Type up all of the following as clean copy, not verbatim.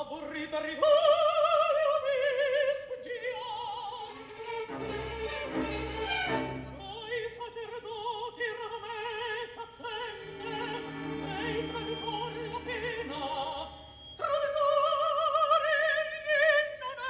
aburrita rivario mi sfuggio. Ai sacerdoti rada me s'attende, e i traditori la pena, traditori non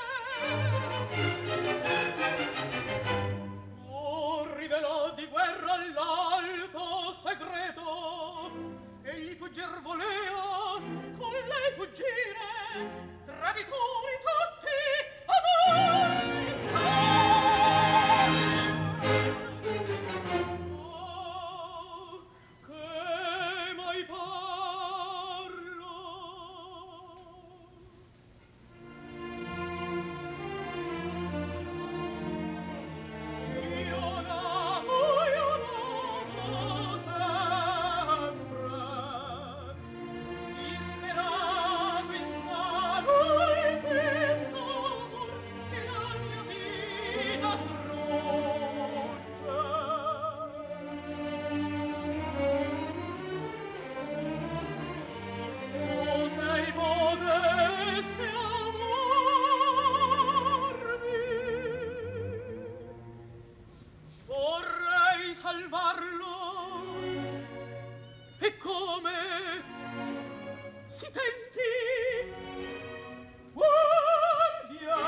è. Oh, rivelò di guerra l'alto segreto, egli fuggir volea, con lei fuggire, traditori tutti a noi. Oh, che mai parlo? Io l'amo sempre, disperato insano in quest'amor che la mia vita strugge. Oh, se ei potesse amarmi, vorrei salvarlo. E come si tenti, guardia,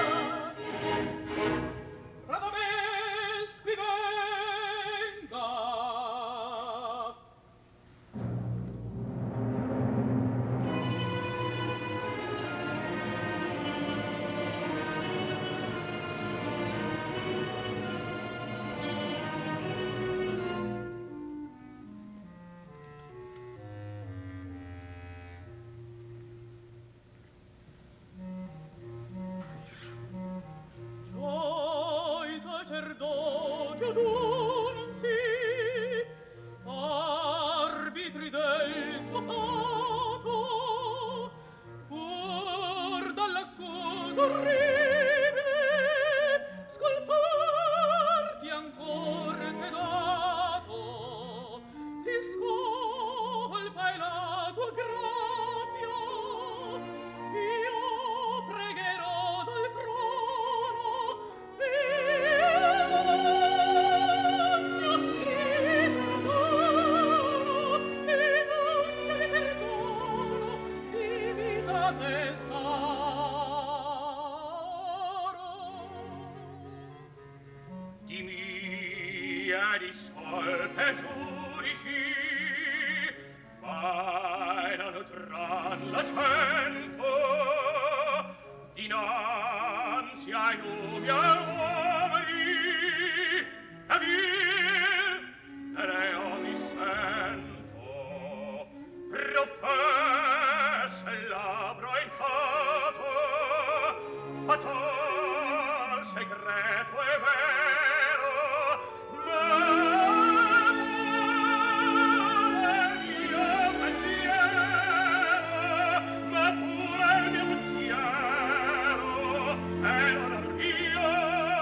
Radamesqui venga. Gioi sacerdoti adunansi, arbitri del tuo fato, pur dall'accusa orribile, scolparti ancor t'è dato, ti scolpa e la tua grazia, io pregherò dal trono, di mia di solpe giudici, mai non utran la cento, dinanzi ai nubi uomini, e vil Nereo mi sento, professa il labbro incato, fatal segreto e vero, ma pure il mio pensiero, e non io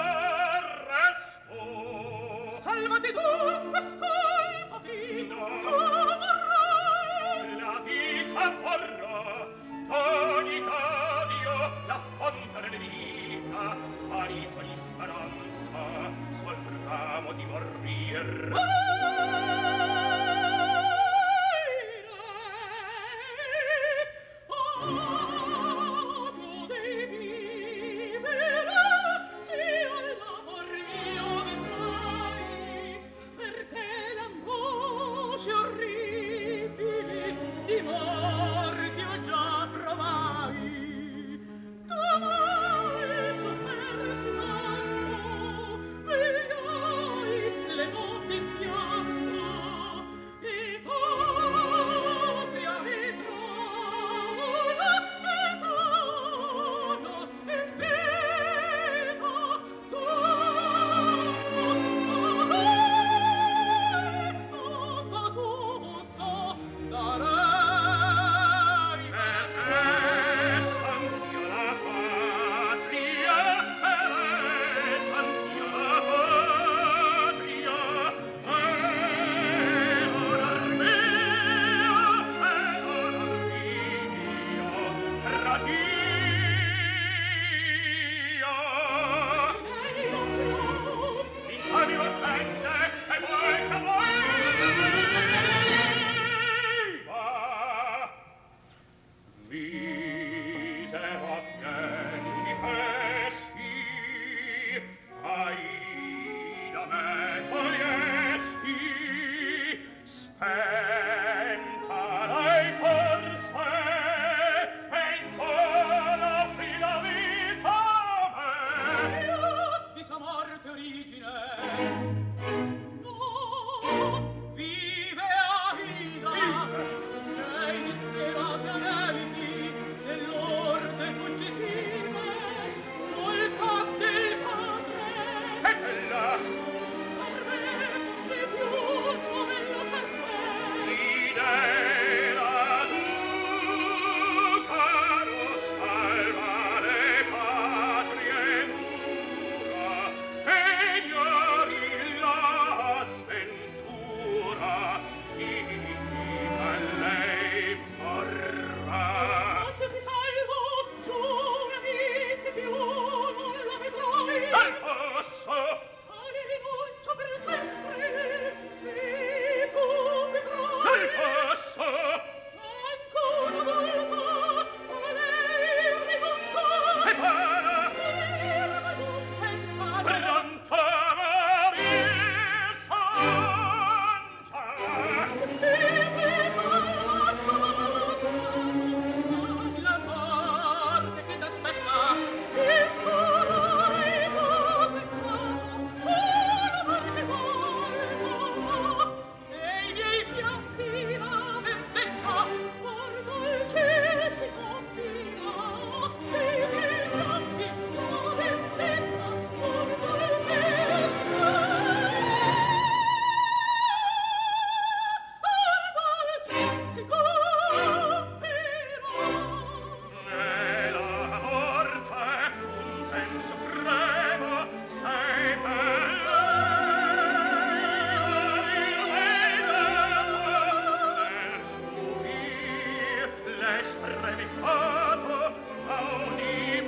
L'estremicato, audi